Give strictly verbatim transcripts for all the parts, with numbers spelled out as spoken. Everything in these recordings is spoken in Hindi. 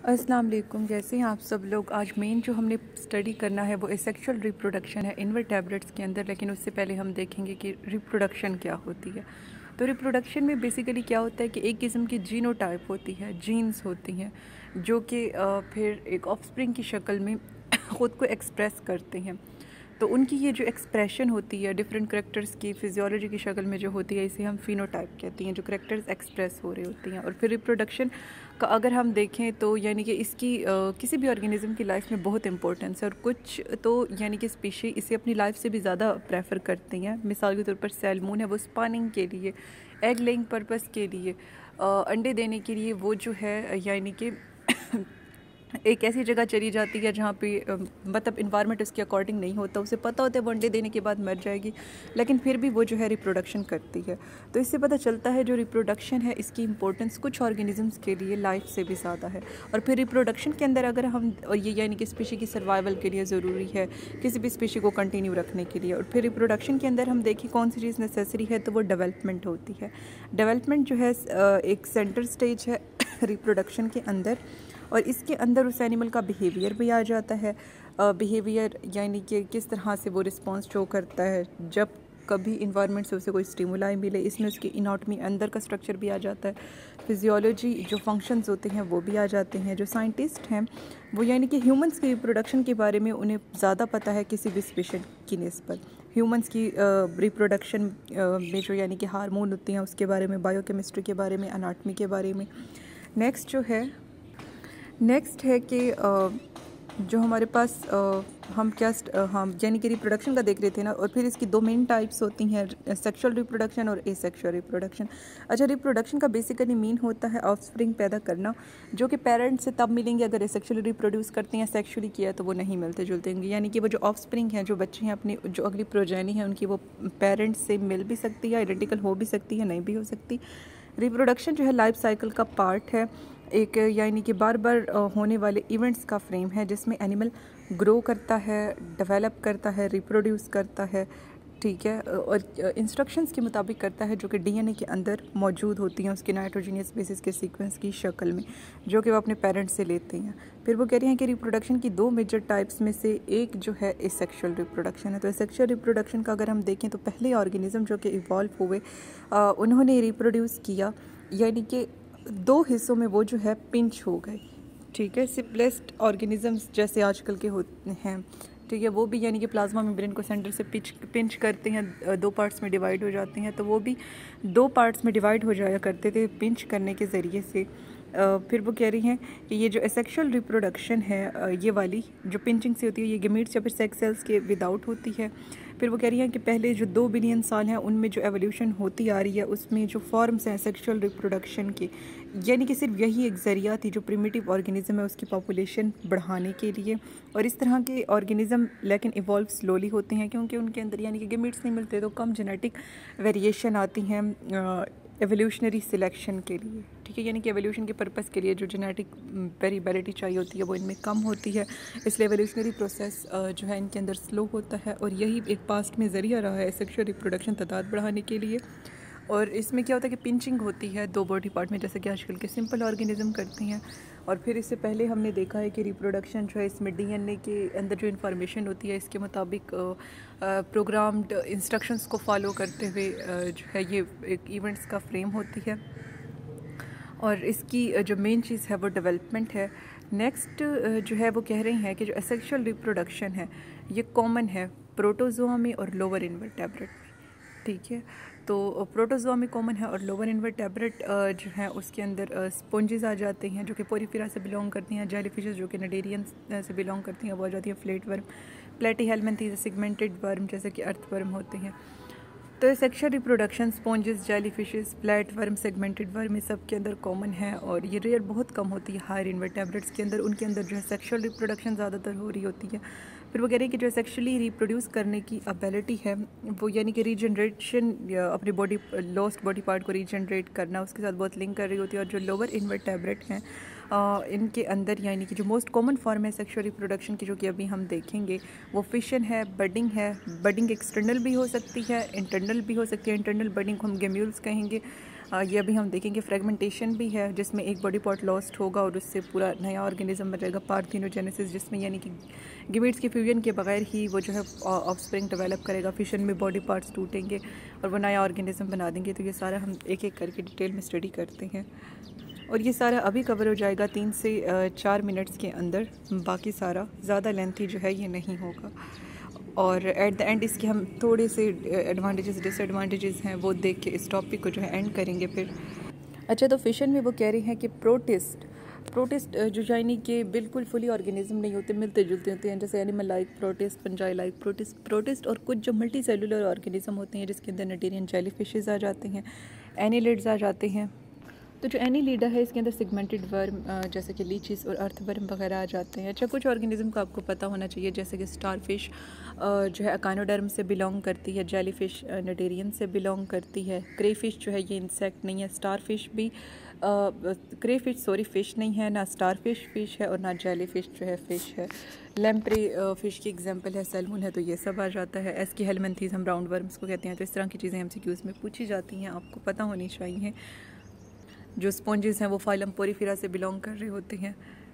अस्सलाम वालेकुम। जैसे ही आप सब लोग आज मेन जो हमने स्टडी करना है वो एसेक्सुअल रिप्रोडक्शन है इनवर्टेब्रेट्स के अंदर, लेकिन उससे पहले हम देखेंगे कि रिप्रोडक्शन क्या होती है। तो रिप्रोडक्शन में बेसिकली क्या होता है कि एक किस्म की जीनोटाइप होती है, जीन्स होती हैं जो कि फिर एक ऑफस्प्रिंग की शक्ल में ख़ुद को एक्सप्रेस करते हैं। तो उनकी ये जो एक्सप्रेशन होती है डिफरेंट करेक्टर्स की फिजियोलॉजी की शक्ल में जो होती है, इसे हम फिनोटाइप कहते हैं, जो करेक्टर्स एक्सप्रेस हो रहे होते हैं। और फिर रिप्रोडक्शन का अगर हम देखें तो यानी कि इसकी आ, किसी भी ऑर्गेनिज्म की लाइफ में बहुत इंपॉर्टेंस है, और कुछ तो यानी कि स्पीशी इसे अपनी लाइफ से भी ज़्यादा प्रेफर करती हैं। मिसाल के तौर पर सैल्मून है, वो स्पानिंग के लिए, एग लेइंग पर्पस के लिए, आ, अंडे देने के लिए वो जो है यानी कि एक ऐसी जगह चली जाती है जहाँ पे मतलब इन्वायरमेंट उसके अकॉर्डिंग नहीं होता, उसे पता होता है वो अंडे देने के बाद मर जाएगी, लेकिन फिर भी वो जो है रिप्रोडक्शन करती है। तो इससे पता चलता है जो रिप्रोडक्शन है इसकी इंपॉर्टेंस कुछ ऑर्गेनिजम्स के लिए लाइफ से भी ज़्यादा है। और फिर रिप्रोडक्शन के अंदर अगर हम, और ये यानी कि स्पीशी की सर्वाइवल के लिए ज़रूरी है, किसी भी स्पीशी को कंटिन्यू रखने के लिए। और फिर रिप्रोडक्शन के अंदर हम देखें कौन सी चीज़ नेसेसरी है, तो वो डेवलपमेंट होती है। डेवलपमेंट जो है एक सेंटर स्टेज है रिप्रोडक्शन के अंदर, और इसके अंदर उस एनिमल का बिहेवियर भी आ जाता है। बिहेवियर यानी कि किस तरह से वो रिस्पॉन्स शो करता है जब कभी इन्वायरमेंट से उसे कोई स्टिमुलाई मिले। इसमें उसकी इनाटमी अंदर का स्ट्रक्चर भी आ जाता है, फिजियोलॉजी जो फंक्शंस होते हैं वो भी आ जाते हैं। जो साइंटिस्ट हैं वो यानी कि ह्यूमंस की रिप्रोडक्शन के बारे में उन्हें ज़्यादा पता है किसी भी स्पीशीज की निस्बत। ह्यूमंस की रिप्रोडक्शन में जो यानी कि हार्मोन होते हैं उसके बारे में, बायोकेमिस्ट्री के बारे में, अनाटमी के बारे में। नेक्स्ट जो है नेक्स्ट है कि जो हमारे पास हम क्या हम यानी कि रिप्रोडक्शन का देख रहे थे ना, और फिर इसकी दो मेन टाइप्स होती हैं, सेक्सुअल रिप्रोडक्शन और एसेक्सुअल रिप्रोडक्शन। अच्छा, रिप्रोडक्शन का बेसिकली मीन होता है ऑफस्प्रिंग पैदा करना, जो कि पेरेंट्स से तब मिलेंगे अगर एसेक्सुअली रिप्रोड्यूस करते हैं, सेक्सुअली किया तो वो नहीं मिलते जुलते होंगे। यानी कि वो जो ऑफस्प्रिंग हैं, जो बच्चे हैं, अपनी जो अगली प्रोजेनी है उनकी, वो पेरेंट्स से मिल भी सकती है, आइडेंटिकल हो भी सकती है, नहीं भी हो सकती। रिप्रोडक्शन जो है लाइफ साइकिल का पार्ट है, एक यानी कि बार बार होने वाले इवेंट्स का फ्रेम है जिसमें एनिमल ग्रो करता है, डेवलप करता है, रिप्रोड्यूस करता है, ठीक है, और इंस्ट्रक्शंस के मुताबिक करता है जो कि डीएनए के अंदर मौजूद होती हैं उसके नाइट्रोजनियस बेसिस के सीक्वेंस की शक्ल में, जो कि वो अपने पेरेंट्स से लेते हैं। फिर वो कह रहे हैं कि रिप्रोडक्शन की दो मेजर टाइप्स में से एक जो है एसेक्सुअल रिप्रोडक्शन है। तो एसेक्सुअल रिप्रोडक्शन का अगर हम देखें तो पहले ऑर्गेनिज्म जो कि इवॉल्व हुए आ, उन्होंने रिप्रोड्यूस किया, यानी कि दो हिस्सों में वो जो है पिंच हो गए, ठीक है। सिम्पलेस्ट ऑर्गेनिजम्स जैसे आजकल के होते हैं, ठीक है, वो भी यानी कि प्लाज्मा मेम्ब्रेन को सेंटर से पिच पिंच करते हैं, दो पार्ट्स में डिवाइड हो जाते हैं, तो वो भी दो पार्ट्स में डिवाइड हो जाया करते थे पिंच करने के ज़रिए से। फिर वो कह रही हैं कि ये जो एसेक्सुअल रिप्रोडक्शन है, ये वाली जो पिंचिंग से होती है, ये गेमीट्स या फिर सेक्स सेल्स के विदाउट होती है। फिर वो कह रही हैं कि पहले जो दो बिलियन साल हैं उनमें जो एवोल्यूशन होती आ रही है उसमें जो फॉर्म्स हैं सेक्सुअल रिप्रोडक्शन के, यानी कि सिर्फ यही एक ज़रिया थी जो प्रिमिटिव ऑर्गेनिज्म है उसकी पॉपुलेशन बढ़ाने के लिए। और इस तरह के ऑर्गेनिज्म लेकिन इवॉल्व स्लोली होते हैं क्योंकि उनके अंदर यानी कि गेमीट्स नहीं मिलते, तो कम जेनेटिक वेरिएशन आती हैं एवोल्यूशनरी सिलेक्शन के लिए, ठीक है, यानी कि एवोल्यूशन के पर्पस के लिए जो जेनेटिक वेरिएबिलिटी चाहिए होती है वो इनमें कम होती है, इसलिए एवोल्यूशनरी प्रोसेस जो है इनके अंदर स्लो होता है। और यही एक पास्ट में ज़रिया रहा है सेक्सुअल रिप्रोडक्शन तादाद बढ़ाने के लिए। और इसमें क्या होता है कि पिंचिंग होती है दो बॉडी पार्ट में, जैसे कि आजकल के सिंपल ऑर्गेनिज्म करती हैं। और फिर इससे पहले हमने देखा है कि रिप्रोडक्शन जो है इसमें डीएनए के अंदर जो इन्फॉर्मेशन होती है इसके मुताबिक प्रोग्राम्ड इंस्ट्रक्शंस को फॉलो करते हुए जो है ये एक इवेंट्स का फ्रेम होती है। और इसकी जो मेन चीज़ है वो डेवलपमेंट है। नेक्स्ट जो है वो कह रही हैं कि जो एसेक्सुअल रिप्रोडक्शन है ये कॉमन है प्रोटोजोआ में और लोअर इनवर्टेब्रेट में, ठीक है। तो प्रोटोजोआ में कॉमन है और लोअर इनवर्टेब्रेट जो है उसके अंदर स्पॉन्जेस आ जाते हैं जो कि पोरीफेरा से बिलोंग करती हैं, जेलीफिशेस जो कि नडेरियन से बिलोंग करती हैं वो आ जाती है, flat worm, platyhelminthes, segmented worm जैसे कि अर्थ वर्म होते हैं। तो sexual reproduction sponges, jellyfishes, flat worm, segmented worm ये सब के अंदर कॉमन है, और ये रेयर बहुत कम होती है हायर इनवर्टेब्रेट्स के अंदर, उनके अंदर जो है सेक्सुअल रिप्रोडक्शन ज़्यादातर हो रही होती है। फिर वो कह रहे हैं कि जो सेक्सुअली रिप्रोड्यूस करने की एबिलिटी है वो यानी कि रीजनरेशन, अपनी बॉडी लॉस्ट बॉडी पार्ट को रीजनरेट करना, उसके साथ बहुत लिंक कर रही होती है। और जो लोअर इनवर्टेब्रेट हैं आ, इनके अंदर यानी कि जो मोस्ट कॉमन फॉर्म है सेक्सुअल रिप्रोडक्शन की जो कि अभी हम देखेंगे वो फिशन है, बडिंग है। बडिंग एक्सटर्नल भी हो सकती है, इंटरनल भी हो सकती है। इंटरनल बडिंग को हम गेम्यूल्स कहेंगे, आ, ये अभी हम देखेंगे। फ्रेगमेंटेशन भी है जिसमें एक बॉडी पार्ट लॉस्ट होगा और उससे पूरा नया ऑर्गेनिज्म बनेगा। पार्थिनोजेनेसिस जिसमें यानी कि गिमेट्स के फ्यूजन के बगैर ही वो जो है ऑफस्प्रिंग डेवलप करेगा। फिशन में बॉडी पार्ट्स टूटेंगे और वो नया ऑर्गेनिज्म बना देंगे। तो ये सारा हम एक एक करके डिटेल में स्टडी करते हैं और ये सारा अभी कवर हो जाएगा तीन से चार मिनट्स के अंदर। बाकी सारा ज़्यादा लेंथी जो है ये नहीं होगा और एट द एंड इसके हम थोड़े से एडवांटेजेस डिसएडवांटेजेस हैं वो देख के इस टॉपिक को जो है एंड करेंगे फिर। अच्छा, तो फिशन में वो कह रहे हैं कि प्रोटिस्ट प्रोटिस्ट जो यानी कि बिल्कुल फुली ऑर्गेनिज्म नहीं होते, मिलते जुलते होते हैं, जैसे animal like protist, fungi like protist protist और कुछ जो मल्टी सेलुलर ऑर्गेनिज्म होते हैं जिसके अंदर नेटेरियन जेली फिशेज आ जाते हैं, एनिलिड्स आ जाते हैं। तो जो एनीलिडा है इसके अंदर सिगमेंटेड वर्म जैसे कि लीचीज और अर्थवर्म वगैरह आ जाते हैं। अच्छा, कुछ ऑर्गेनिज्म का आपको पता होना चाहिए जैसे कि स्टारफिश जो है अकानोडर्म से बिलोंग करती है, जेलीफिश नेटेरियन से बिलोंग करती है, क्रेफिश जो है ये इंसेक्ट नहीं है, स्टारफिश भी क्रेफिश सॉरी फ़िश नहीं है, ना स्टारफिश फ़िश है और ना जेलीफिश जो है फ़िश है। लेम्प्रे फ़िश की एग्जांपल है, सैल्मन है, तो ये सब आ जाता है। एस्की हेलमेंथीज हम राउंड वर्म्स को कहते हैं। तो इस तरह की चीज़ें एमसीक्यूज़ में पूछी जाती हैं, आपको पता होनी चाहिए। जो स्पॉन्जेस हैं वो फाइलम पोरीफेरा से बिलोंग कर रहे होते हैं।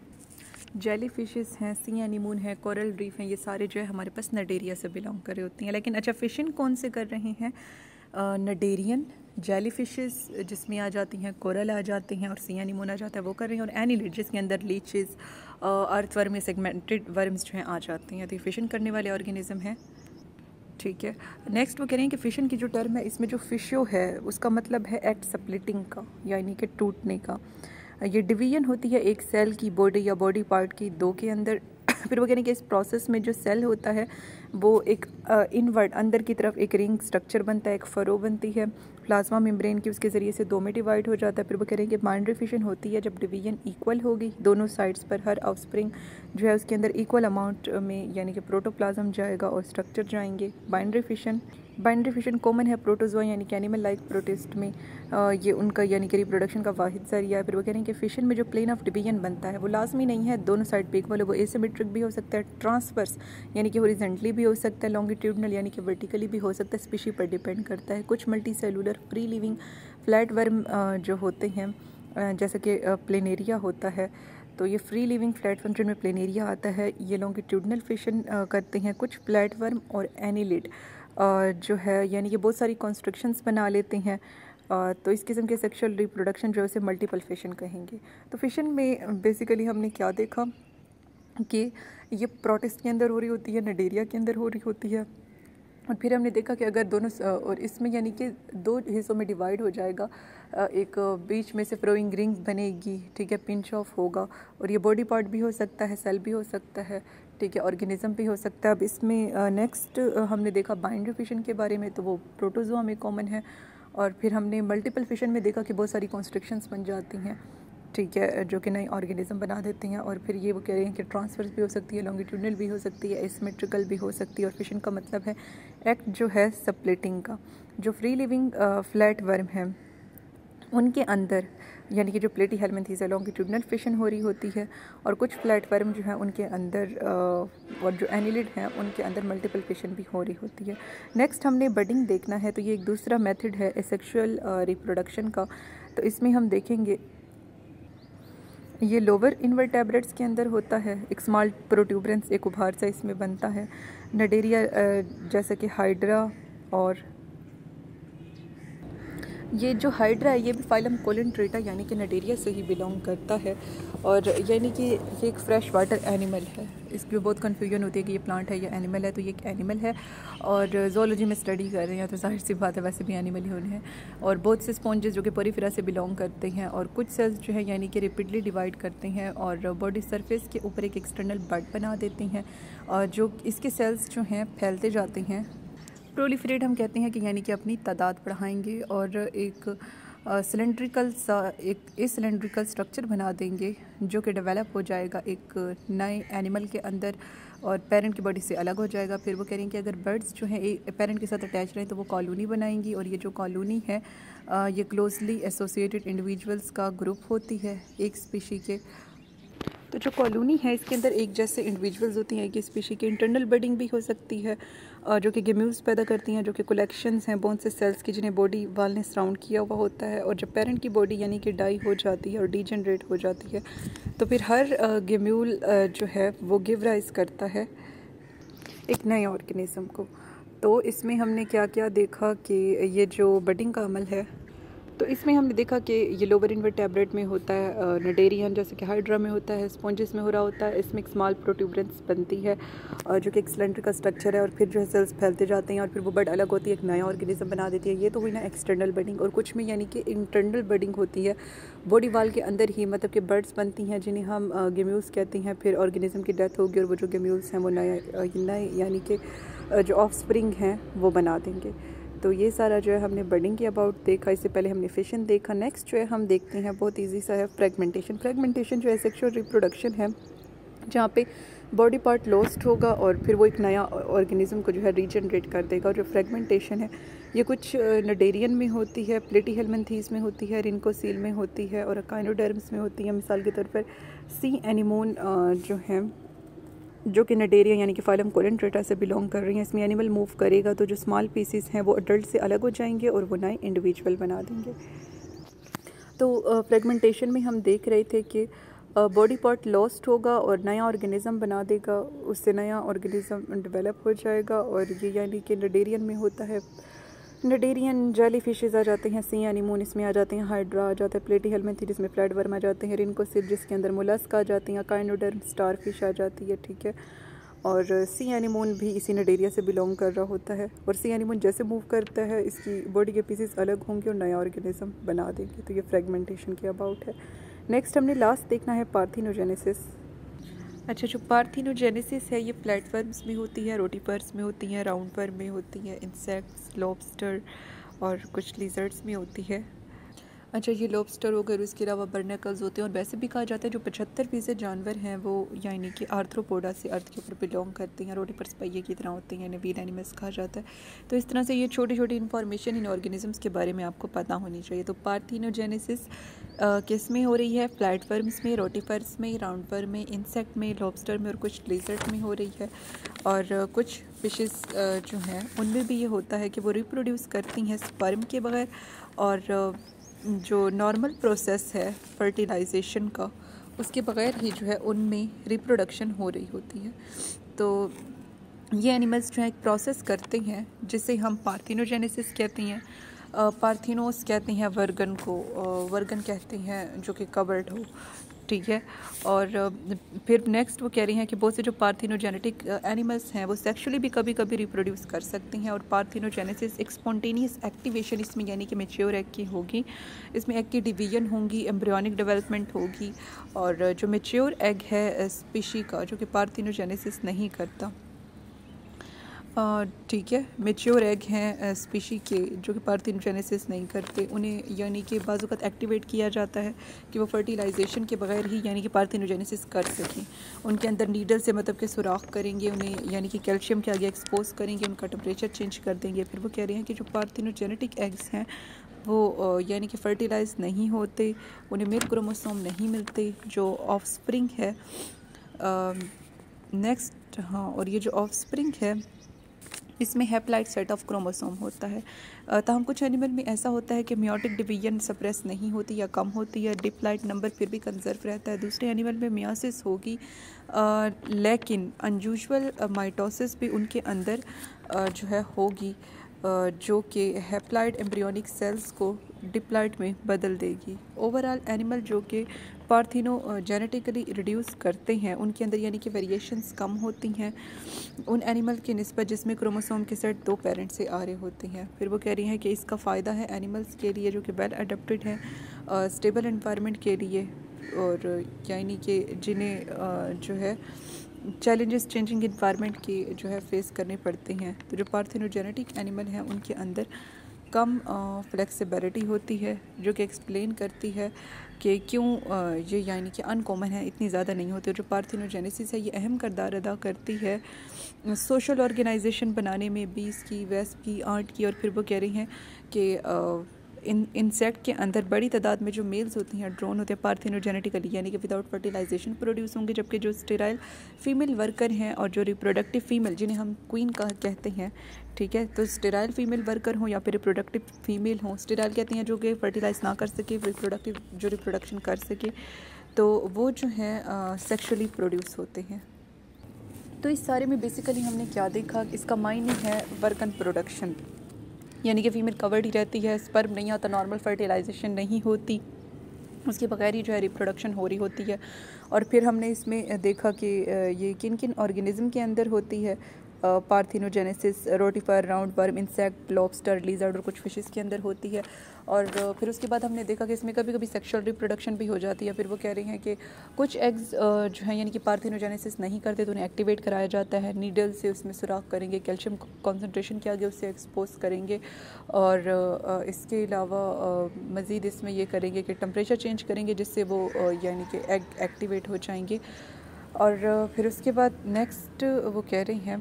जेली फिशेस हैं, सी एनीमून है, कोरल रीफ हैं, ये सारे जो है हमारे पास नडेरिया से बिलोंग कर रहे होती हैं। लेकिन अच्छा, फिशिंग कौन से कर रहे हैं? नडेरियन, जेली फिशेस जिसमें आ जाती हैं, कोरल आ जाते हैं और सी एनीमून आ जाता है वो कर रहे हैं, और एनीलिड जिसके अंदर लीचेस, अर्थवर्म, सेगमेंटेड वर्म्स जो हैं आ जाती हैं। तो ये फिशिंग करने वाले ऑर्गेनिज्म हैं। ठीक है, नेक्स्ट वो कह रहे हैं कि फिशन की जो टर्म है इसमें जो फिशो है उसका मतलब है एक्ट स्प्लिटिंग का, यानी कि टूटने का। ये डिवीजन होती है एक सेल की बॉडी या बॉडी पार्ट की दो के अंदर। फिर वो कह रहे हैं कि इस प्रोसेस में जो सेल होता है वो एक इनवर्ड अंदर की तरफ एक रिंग स्ट्रक्चर बनता है, एक फरो बनती है प्लाज्मा मेम्ब्रेन की, उसके ज़रिए से दो में डिवाइड हो जाता है। फिर वो कह रहे हैं कि बाइंड्री फिशन होती है जब डिवीजन इक्वल होगी, दोनों साइड्स पर हर ऑफस्प्रिंग जो है उसके अंदर इक्वल अमाउंट में यानी कि प्रोटोप्लाज्म जाएगा और स्ट्रक्चर जाएंगे। Binary fission binary fission common है प्रोटोजोआ यानी कि एनिमल लाइक प्रोटिस्ट में, आ, ये उनका यानी कि रिप्रोडक्शन का वाहिद जरिया है। फिर वो कह रहे हैं कि फिशन में जो प्लेन ऑफ डिवीजन बनता है वो लाजमी नहीं है दोनों साइड पे इक्वल है, वो एसिमेट्रिक भी हो सकता है, ट्रांसवर्स यानी कि हॉरिजॉन्टली भी हो सकता है, लॉन्गिट्यूडनल यानी कि वर्टिकली भी हो सकता है, स्पीशी पर डिपेंड करता है। कुछ multicellular free living flat worm जो होते हैं जैसे कि प्लेनेरिया होता है, तो ये फ्री लिविंग फ्लैट वर्म जिनमें प्लेनेरिया आता है ये लॉन्गिट्यूडनल फिशन करते हैं। कुछ फ्लैट वर्म और एनीलिड जो है यानी कि बहुत सारी कॉन्स्ट्रक्शंस बना लेते हैं, तो इस किस्म के सेक्सुअल रिप्रोडक्शन जो है उसे मल्टीपल फिशन कहेंगे। तो फिशन में बेसिकली हमने क्या देखा कि ये प्रोटिस्ट के अंदर हो रही होती है, नडेरिया के अंदर हो रही होती है, और फिर हमने देखा कि अगर दोनों और इसमें यानी कि दो हिस्सों में डिवाइड हो जाएगा, एक बीच में से फ्लोइंग रिंग बनेगी, ठीक है, पिंच ऑफ होगा, और ये बॉडी पार्ट भी हो सकता है, सेल भी हो सकता है, ठीक है, ऑर्गेनिज्म भी हो सकता है। अब इसमें नेक्स्ट हमने देखा बाइंड्री फिशन के बारे में, तो वो प्रोटोजोआ में कॉमन है, और फिर हमने मल्टीपल फिशन में देखा कि बहुत सारी कॉन्स्ट्रक्शंस बन जाती हैं, ठीक है, जो कि नई ऑर्गेनिज्म बना देते हैं। और फिर ये वो कह रहे हैं कि ट्रांसफर्स भी हो सकती है, लॉन्गिट्यूडनल भी हो सकती है, एसिमेट्रिकल भी हो सकती है, और फिशन का मतलब है एक्ट जो है स्प्लिटिंग का। जो फ्री लिविंग फ्लैट वर्म है उनके अंदर यानी कि जो प्लेटी हेलमेंथीज है लॉन्गिट्यूडनल फिशन हो रही होती है, और कुछ फ्लैट वर्म जो है उनके अंदर और जो एनिलिड हैं उनके अंदर मल्टीपल फिशन भी हो रही होती है। नेक्स्ट हमने बडिंग देखना है, तो ये एक दूसरा मेथड है एसेक्सुअल रिप्रोडक्शन का। तो इसमें हम देखेंगे ये लोअर इनवर्टेब्रेट्स के अंदर होता है, एक स्मॉल प्रोट्यूबरेंस एक उभार सा इसमें बनता है। नडेरिया जैसे कि हाइड्रा, और ये जो हाइड्रा है ये भी फाइलम कोलिनट्रेटा यानी कि नडेरिया से ही बिलोंग करता है, और यानी कि ये एक फ्रेश वाटर एनिमल है। इसमें बहुत कन्फ्यूजन होती है कि ये प्लांट है या एनिमल है, तो ये एक एनिमल है और जोलॉजी में स्टडी कर रहे हैं तो जाहिर सी बात है वैसे भी एनिमल ही होने हैं। और बहुत से स्पॉन्जेस जो कि पोरीफेरा से बिलोंग करते हैं, और कुछ सेल्स जो है यानी कि रिपीटली डिवाइड करते हैं और बॉडी सरफेस के ऊपर एक एक्सटर्नल बड बना देते हैं, और जो इसके सेल्स जो हैं फैलते जाते हैं। प्रोलिफरेट हम कहते हैं कि यानी कि अपनी तादाद बढ़ाएंगे और एक सिलेंड्रिकल सा एक इस सिलेंड्रिकल स्ट्रक्चर बना देंगे जो कि डेवलप हो जाएगा एक नए एनिमल के अंदर और पेरेंट की बॉडी से अलग हो जाएगा। फिर वो कह रहे हैं कि अगर बर्ड्स जो हैं एक पेरेंट के साथ अटैच रहें तो वो कॉलोनी बनाएंगी, और ये जो कॉलोनी है ये क्लोजली एसोसिएटेड इंडिविजुअल्स का ग्रुप होती है एक स्पीशी के। तो जो कॉलोनी है इसके अंदर एक जैसे इंडिविजुअल्स होती हैं, एक स्पीशी की इंटरनल बडिंग भी हो सकती है जो कि गेम्यूल्स पैदा करती हैं, जो कि कलेक्शंस हैं बोन से सेल्स की जिन्हें बॉडी वाल ने सराउंड किया हुआ होता है। और जब पेरेंट की बॉडी यानी कि डाई हो जाती है और डीजनरेट हो जाती है तो फिर हर गेम्यूल जो है वो गिव राइज करता है एक नए ऑर्गेनिज्म को। तो इसमें हमने क्या क्या देखा कि ये जो बडिंग का अमल है, तो इसमें हमने देखा कि ये लोअर इनवर्टेब्रेट में होता है, नडेरियन जैसे कि हाइड्रा में होता है, स्पॉन्जिस में हो रहा होता है। इसमें एक स्मॉल प्रोट्यूबरेंस बनती है और जो कि एक सिलेंडर का स्ट्रक्चर है और फिर जो है सेल्स फैलते जाते हैं और फिर वो बड अलग होती है, एक नया ऑर्गेनिज्म बना देती है। ये तो हुई ना एक्सटर्नल बडिंग। और कुछ में यानी कि इंटरनल बडिंग होती है, बॉडी वाल के अंदर ही, मतलब कि बर्ड्स बनती हैं जिन्हें हम गेम्यूल्स कहते हैं। फिर ऑर्गेनिज्म की डेथ होगी और वो जो गेम्यूल्स हैं वो नए नए यानी कि जो ऑफस्प्रिंग हैं वो बना देंगे। तो ये सारा जो है हमने बडिंग के अबाउट देखा। इससे पहले हमने फिशन देखा। नेक्स्ट जो है हम देखते हैं बहुत इजी सा है फ्रेगमेंटेशन। फ्रेगमेंटेशन जो है सेक्सुअल रिप्रोडक्शन है जहाँ पे बॉडी पार्ट लॉस्ट होगा और फिर वो एक नया ऑर्गेनिज्म को जो है रीजनरेट कर देगा। और जो फ्रेगमेंटेशन है ये कुछ नडेरियन में होती है, प्लेटीहेल्मिन्थीज में होती है, रिनकोसील में होती है और अकाइनोडर्म्स में होती है। मिसाल के तौर पर सी एनिमोन जो है जो कि नडेरिया यानी कि फाइलम कोलेंट्रेटा से बिलोंग कर रही हैं, इसमें एनिमल मूव करेगा तो जो स्मॉल पीसीस हैं वो अडल्ट से अलग हो जाएंगे और वो नए इंडिविजुअल बना देंगे। तो फ्रेगमेंटेशन में हम देख रहे थे कि बॉडी पार्ट लॉस्ट होगा और नया ऑर्गेनिज्म बना देगा, उससे नया ऑर्गेनिज्म डेवलप हो जाएगा। और ये यानी कि नडेरियन में होता है। नडेरियन जेली फिशेज आ जाते हैं, सी एनिमोन इसमें आ जाते हैं, हाइड्रा आ जाता है, प्लेटीहेल्मिन्थी जिसमें फ्लैटवर्म आ जाते हैं, रिनकोसिल जिसके अंदर मोलस्क आ जाती हैं, काइनोडर्म स्टार फिश आ जाती है, ठीक है। और सी एनिमोन भी इसी नडेरिया से बिलोंग कर रहा होता है। और सी एनिमोन जैसे मूव करता है इसकी बॉडी के पीसेस अलग होंगे और नया ऑर्गेनिज्म बना देंगे। तो ये फ्रेगमेंटेशन के अबाउट है। नेक्स्ट हमने लास्ट देखना है पार्थिनोजेनेसिस। अच्छा, जो पार्थिनोजेनेसिस है ये प्लेटफॉर्म्स में होती है, रोटीपर्स में होती हैं, राउंडवर्म में होती हैं, इंसेक्ट्स, लॉबस्टर और कुछ लिजर्ड्स में होती है। अच्छा, ये लॉबस्टर वगैरह इसके अलावा बर्नेकल्स होते हैं। और वैसे भी कहा जाता है जो पचहत्तर फीसद जानवर हैं वो यानी कि आर्थ्रोपोडा से अर्थ के ऊपर बिलोंग करते हैं, रोटीपर्स पहिए की तरह होते हैं, व्हील एनिमल्स कहा जाता है। तो इस तरह से ये छोटी छोटी इन्फॉर्मेशन इन ऑर्गेनिजम्स के बारे में आपको पता होनी चाहिए। तो पार्थिनोजेनेसिस किस में हो रही है? प्लेटफॉर्म्स में, रोटीपर्स में, राउंडवर्म में, इंसेक्ट में, लॉबस्टर में और कुछ लिजर्ड में हो रही है। और कुछ फिशेस जो हैं उनमें भी ये होता है कि वो रिप्रोड्यूस करती हैं स्पर्म के बगैर। और जो नॉर्मल प्रोसेस है फर्टिलाइजेशन का उसके बगैर ही जो है उनमें रिप्रोडक्शन हो रही होती है। तो ये एनिमल्स जो है एक प्रोसेस करते हैं जिसे हम पार्थिनोजेनेसिस कहते हैं। पार्थिनोस कहते हैं वर्गन को, वर्गन कहते हैं जो कि कवर्ड हो, ठीक है। और फिर नेक्स्ट वो कह रही हैं कि बहुत से जो पार्थिनोजेनेटिक एनिमल्स हैं वो सेक्सुअली भी कभी कभी रिप्रोड्यूस कर सकते हैं। और पार्थिनोजेनेसिस एक स्पॉन्टेनियस एक्टिवेशन इसमें यानी कि मैच्योर एग की होगी, इसमें एग की डिवीजन होंगी, एम्ब्रियोनिक डेवलपमेंट होगी। और जो मैच्योर एग है स्पीशी का जो कि पार्थिनोजेनेसिस नहीं करता, ठीक है, मैच्योर एग हैं स्पीशी के जो कि पार्थिनोजेनेसिस नहीं करते, उन्हें यानी कि बाज़ एक्टिवेट किया जाता है कि वो फर्टिलाइजेशन के बगैर ही यानी कि पार्थिनोजेनेसिस कर सकें। उनके अंदर नीडल से मतलब कि सुराख करेंगे, उन्हें यानी कि कैल्शियम के आगे एक्सपोज करेंगे, उनका टेम्परेचर चेंज कर देंगे। फिर वो कह रहे हैं कि जो पार्थिनोजेनेटिक एग्स हैं वो यानी कि फर्टिलाइज नहीं होते, उन्हें मेल क्रोमोसोम नहीं मिलते जो ऑफस्प्रिंग है। नेक्स्ट हाँ, और ये जो ऑफस्प्रिंग है इसमें हैप्लाइड सेट ऑफ क्रोमोसोम होता है। ताहम कुछ एनिमल में ऐसा होता है कि मियोटिक डिवीजन सप्रेस नहीं होती या कम होती है, डिप्लाइड नंबर फिर भी कंजर्व रहता है। दूसरे एनिमल में मियासिस होगी आ, लेकिन अनयूजुअल माइटोसिस भी उनके अंदर आ, जो है होगी आ, जो कि हैप्लाइड एम्ब्रियोनिक सेल्स को डिप्लाइड में बदल देगी। ओवरऑल एनिमल जो कि पार्थिनो जेनेटिकली रिड्यूस करते हैं उनके अंदर यानी कि वेरिएशंस कम होती हैं उन एनिमल की निस्बत जिसमें क्रोमोसोम के सेट दो पेरेंट से आ रहे होते हैं। फिर वो कह रही हैं कि इसका फ़ायदा है एनिमल्स के लिए जो कि वेल अडेप्टेड हैं स्टेबल एनवायरनमेंट के लिए, और यानी कि जिन्हें जो है चैलेंजेस चेंजिंग इन्वायरमेंट के जो है फेस करने पड़ते हैं। तो जो पार्थिनोजेनेटिक एनिमल हैं उनके अंदर कम फ्लेक्सिबिलिटी होती है जो कि एक्सप्लेन करती है कि क्यों ये यानी कि अनकॉमन है, इतनी ज़्यादा नहीं होती। जो पार्थिनोजेनेसिस है ये अहम किरदार अदा करती है सोशल ऑर्गेनाइजेशन बनाने में, बीस की, वेस्ट की, आर्ट की। और फिर वो कह रही हैं कि इन इंसेक्ट के अंदर बड़ी तादाद में जो मेल्स होती हैं ड्रोन होते हैं पार्थिनोजेनेटिकली यानी कि विदाउट फर्टिलाइजेशन प्रोड्यूस होंगे, जबकि जो स्टेराइल फीमेल वर्कर हैं और जो रिप्रोडक्टिव फीमेल जिन्हें हम क्वीन का कहते हैं, ठीक है, तो स्टेराइल फीमेल वर्कर हों या फिर रिप्रोडक्टिव फीमेल हों, स्टेराइल कहते हैं जो कि फर्टिलाइज ना कर सके, रिप्रोडक्टिव जो रिप्रोडक्शन कर सके, तो वो जो है सेक्शुअली प्रोड्यूस होते हैं। तो इस सारे में बेसिकली हमने क्या देखा, इसका मायने है वर्क एंड प्रोडक्शन, यानी कि फीमेल कवर्ड ही रहती है, स्पर्म नहीं आता, नॉर्मल फर्टिलाइजेशन नहीं होती, उसके बगैर ही जो है रिप्रोडक्शन हो रही होती है। और फिर हमने इसमें देखा कि ये किन किन ऑर्गेनिज्म के अंदर होती है, parthenogenesis, rotifer, round worm, insect, lobster, lizard और कुछ फिशेस के अंदर होती है। और फिर उसके बाद हमने देखा कि इसमें कभी कभी सेक्सुअल रिप्रोडक्शन भी हो जाती है। फिर वो कह रही हैं कि कुछ एग्स जो हैं यानी कि पार्थिनोजेनेसिस नहीं करते तो उन्हें एक्टिवेट कराया जाता है, नीडल से उसमें सुराख करेंगे, कैल्शियम कॉन्सेंट्रेशन के आगे उससे एक्सपोज करेंगे, और इसके अलावा मज़ीद इसमें ये करेंगे कि टम्परेचर चेंज करेंगे जिससे वो यानी कि एग एक्टिवेट हो जाएंगे। और फिर उसके बाद नेक्स्ट वो कह रही हैं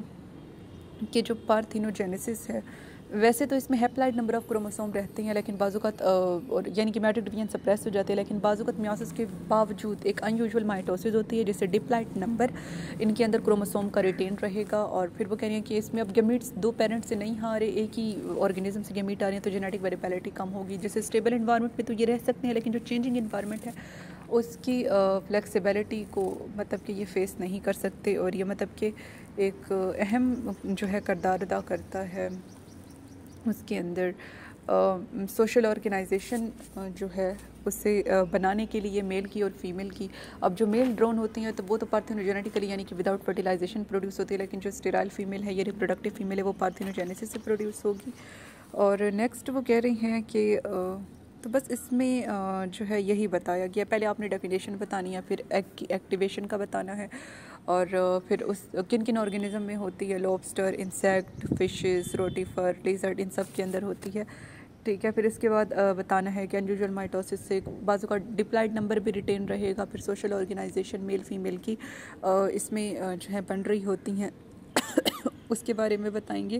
कि जो पार्थिनोजेनेसिस है, वैसे तो इसमें हैप्लॉइड नंबर ऑफ क्रोमोसोम रहते हैं, लेकिन बाजुकत और यानी कि मैट्रिक डिवीजन सप्रेस हो जाते हैं, लेकिन बाजुकत मियोसिस के बावजूद एक अनयूजुअल माइटोसिस होती है जिससे डिप्लॉइड नंबर इनके अंदर क्रोमोसोम का रिटेन रहेगा। और फिर वो कह रही हैं कि इसमें अब गैमीट्स दो पेरेंट से नहीं आ रहे, एक ही ऑर्गेनिज्म से गैमीट आ रहे हैं, तो जेनेटिक वेरिएबिलिटी कम होगी। जैसे स्टेबल इन्वायरमेंट में तो ये रह सकते हैं, लेकिन जो चेंजिंग इन्वायरमेंट है उसकी फ्लेक्सिबिलिटी को मतलब कि ये फेस नहीं कर सकते, और ये मतलब कि एक अहम जो है किरदार अदा करता है उसके अंदर सोशल ऑर्गेनाइजेशन जो है उसे बनाने के लिए मेल की और फीमेल की। अब जो मेल ड्रोन होती हैं तो वो तो पार्थिनोजेनेटिकली यानी कि विदाउट फर्टिलाइजेशन प्रोड्यूस होती है, लेकिन जो स्टेराइल फीमेल है, ये रिप्रोडक्टिव फीमेल है, वो पार्थिनोजेनेसिस से प्रोड्यूस होगी। और नेक्स्ट वो कह रही हैं कि तो बस इसमें जो है यही बताया गया, पहले आपने डेफिनेशन बतानी है, फिर एक्टिवेशन का बताना है, और फिर उस किन किन ऑर्गेनिज्म में होती है, lobster, insect, fishes, rotifer, lizard, इन सब के अंदर होती है, ठीक है। फिर इसके बाद बताना है कि अनयूजुअल माइटोसिस से बाजू का डिप्लॉइड नंबर भी रिटेन रहेगा। फिर सोशल ऑर्गेनाइजेशन मेल फीमेल की इसमें जो है बन रही होती हैं उसके बारे में बताएंगे,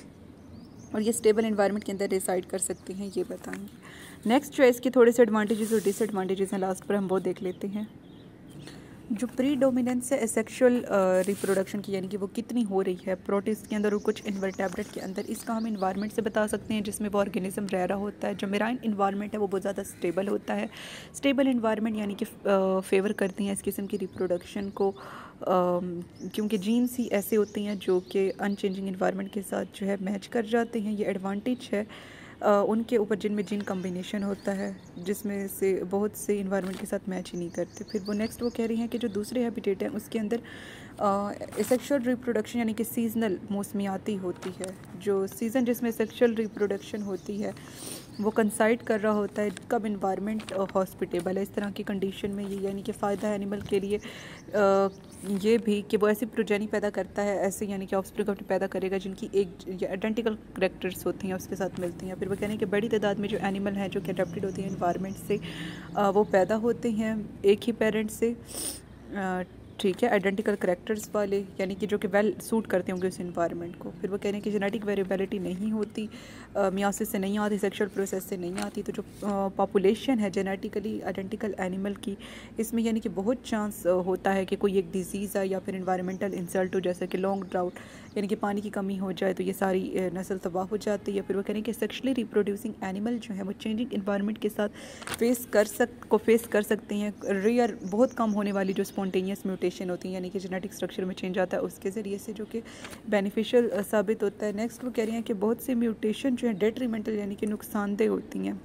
और ये स्टेबल एनवायरनमेंट के अंदर रिसाइड कर सकती हैं, ये बताएंगे। नेक्स्ट जो है इसके थोड़े से एडवांटेजेस और डिसएडवांटेजेस हैं, लास्ट पर हम वो देख लेते हैं। जो प्री डोमिनेंस है एसेक्सुअल रिप्रोडक्शन की, यानी कि वो कितनी हो रही है प्रोटिस्ट के अंदर और कुछ इन्वर्टेब्रेट के अंदर, इसका हम इन्वायरमेंट से बता सकते हैं जिसमें वो ऑर्गेनिज्म रह रहा होता है। जो मेराइन इन्वायरमेंट है वो बहुत ज़्यादा स्टेबल होता है। स्टेबल इन्वायरमेंट यानी कि फेवर करती हैं इस किस्म की रिप्रोडक्शन को, क्योंकि जीन्स ही ऐसे होती हैं जो कि अनचेंजिंग इन्वायरमेंट के साथ जो है मैच कर जाते हैं। ये एडवांटेज है Uh, उनके ऊपर जिनमें जिन कम्बिनेशन होता है जिसमें से बहुत से इन्वायरमेंट के साथ मैच ही नहीं करते। फिर वो नेक्स्ट वो कह रही हैं कि जो दूसरे हैबिटेट हैं उसके अंदर सेक्सुअल रिप्रोडक्शन यानी कि सीजनल मौसमियाती होती है। जो सीज़न जिसमें सेक्सुअल रिप्रोडक्शन होती है वो कंसाइड कर रहा होता है कब इन्वायरमेंट हॉस्पिटेबल है। इस तरह की कंडीशन में ये यानी कि फ़ायदा है एनिमल के लिए आ, ये भी कि वो ऐसी प्रोजेनी पैदा करता है, ऐसे यानी कि ऑफस्प्रिंग पैदा करेगा जिनकी एक आइडेंटिकल करैक्टर्स होती हैं उसके साथ मिलती हैं। फिर वो कहने हैं कि बड़ी तादाद में जो एनिमल हैं जो कि अडेप्टेड होती हैं इन्वायरमेंट से, आ, वो पैदा होते हैं एक ही पेरेंट से, आ, ठीक है, आइडेंटिकल करैक्टर्स वाले, यानी कि जो कि वेल सूट करते होंगे उस इन्वायरमेंट को। फिर वो कह रहे हैं कि जेनेटिक वेरिएबिलिटी नहीं होती, मियोसिस से नहीं आती, सेक्सुअल प्रोसेस से नहीं आती। तो जो पॉपुलेशन है जेनेटिकली आइडेंटिकल एनिमल की, इसमें यानी कि बहुत चांस होता है कि कोई एक डिजीज़ है या फिर इन्वायरमेंटल इंसल्ट हो, जैसे कि लॉन्ग ड्राउट यानी कि पानी की कमी हो जाए तो ये सारी नस्ल तबाह हो जाती है। फिर वो कह रहे हैं कि सेक्शुअली रिप्रोड्यूसिंग एनिमल जो है वो चेंजिंग इन्वायरमेंट के साथ फेस कर सक को फेस कर सकते हैं। रेयर बहुत कम होने वाली जो स्पॉन्टेनियस म्यूटेशन होती है यानी कि जेनेटिक स्ट्रक्चर में चेंज आता है उसके ज़रिए से, जो कि बेनिफिशियल साबित होता है। नेक्स्ट वो कह रही हैं कि बहुत से म्यूटेशन जो है डेट्रीमेंटल यानी कि नुकसानदेह होती हैं,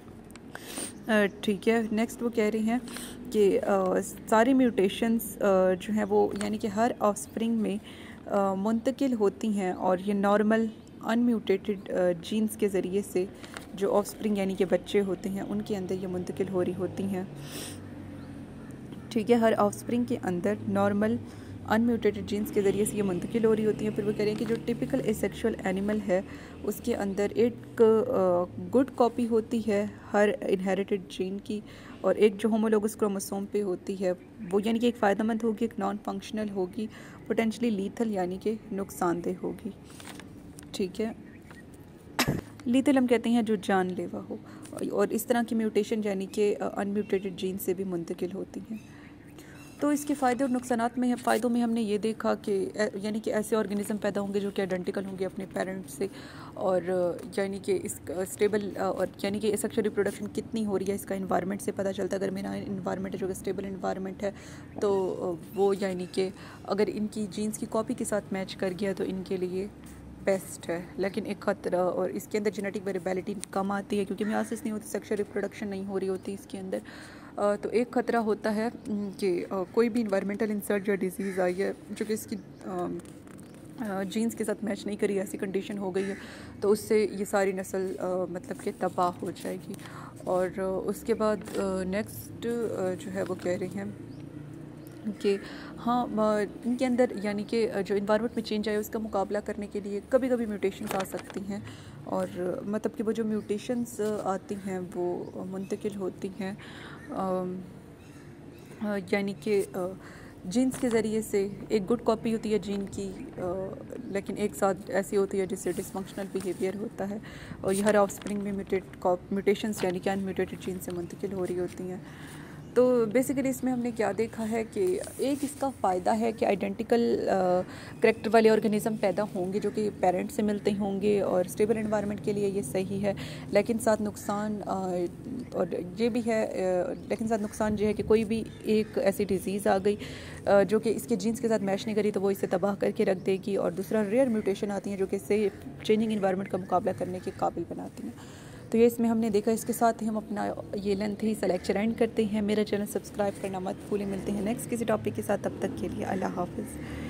ठीक है। नेक्स्ट वो कह रही हैं कि सारी म्यूटेशंस जो हैं वो यानी कि हर ऑफस्प्रिंग में मुंतकिल होती हैं, और ये नॉर्मल अनम्यूटेटेड जीन्स के ज़रिए से जो ऑफस्प्रिंग यानी कि बच्चे होते हैं उनके अंदर ये मुंतकिल हो रही होती हैं, ठीक है। हर ऑफस्प्रिंग के अंदर नॉर्मल अनम्यूटेटेड जीन्स के ज़रिए से ये मुंतकिल हो रही होती हैं। फिर वो कह रहे हैं कि जो टिपिकल एसेक्सुअल एनिमल है उसके अंदर एक गुड कॉपी होती है हर इनहेरिटेड जीन की, और एक जो होमोलोगस क्रोमोसोम पे होती है वो यानी कि एक फ़ायदेमंद होगी, एक नॉन फंक्शनल होगी, पोटेंशली लीथल यानी कि नुकसानदेह होगी, ठीक है। लीथल हम कहते हैं जो जानलेवा हो। और इस तरह की म्यूटेशन यानी कि अनम्यूटेटेड जीन से भी मुंतकिल होती हैं। तो इसके फ़ायदे और नुकसानात में फ़ायदों में हमने ये देखा कि यानी कि ऐसे ऑर्गेनिज़म पैदा होंगे जो कि आइडेंटिकल होंगे अपने पेरेंट्स से, और यानी कि इस स्टेबल और यानी कि सेक्सुअल रिप्रोडक्शन कितनी हो रही है इसका इन्वायरमेंट से पता चलता है। अगर मेरा इन्वायरमेंट है जो कि स्टेबल इन्वायरमेंट है तो वो यानी कि अगर इनकी जीन्स की कॉपी के साथ मैच कर गया तो इनके लिए बेस्ट है। लेकिन एक ख़तरा, और इसके अंदर जेनेटिक वेरिएबिलिटी कम आती है क्योंकि मियासिस नहीं होती, सेक्सुअल रिप्रोडक्शन नहीं हो रही होती इसके अंदर। तो एक ख़तरा होता है कि कोई भी इन्वायरमेंटल इंसल्ट या डिजीज़ आई है जो कि इसकी जीन्स के साथ मैच नहीं करी, ऐसी कंडीशन हो गई है तो उससे ये सारी नस्ल मतलब कि तबाह हो जाएगी। और उसके बाद नेक्स्ट जो है वो कह रही हैं कि हाँ इनके अंदर यानी कि जो इन्वायरमेंट में चेंज आया उसका मुकाबला करने के लिए कभी कभी म्यूटेशंस आ सकती हैं, और मतलब कि वो जो म्यूटेशंस आती हैं वो मुंतकिल होती हैं यानी कि जीन्स के ज़रिए से। एक गुड कॉपी होती है जीन की, लेकिन एक साथ ऐसी होती है जिससे डिसफंक्शनल बिहेवियर होता है, और ये हर ऑफस्प्रिंग में म्यूटेट म्यूटेशंस यानी कि अनम्यूटेटेड जीन से मुंतकिल हो रही होती हैं। तो बेसिकली इसमें हमने क्या देखा है कि एक इसका फ़ायदा है कि आइडेंटिकल करैक्टर वाले ऑर्गेनिज़म पैदा होंगे जो कि पेरेंट से मिलते होंगे और स्टेबल एनवायरनमेंट के लिए ये सही है। लेकिन साथ नुकसान और ये भी है लेकिन साथ नुकसान ये है कि कोई भी एक ऐसी डिज़ीज़ आ गई जो कि इसके जीन्स के साथ मैच नहीं करी तो वो इसे तबाह करके रख देगी, और दूसरा रेयर म्यूटेशन आती हैं जो कि इससे चेंजिंग इन्वायरमेंट का मुकाबला करने के काबिल बनाती हैं। तो ये इसमें हमने देखा। इसके साथ ही हम अपना ये लेंथ ही सा लेक्चर एंड करते हैं। मेरा चैनल सब्सक्राइब करना मत भूलें। मिलते हैं नेक्स्ट किसी टॉपिक के साथ, तब तक के लिए अल्लाह हाफ़िज़।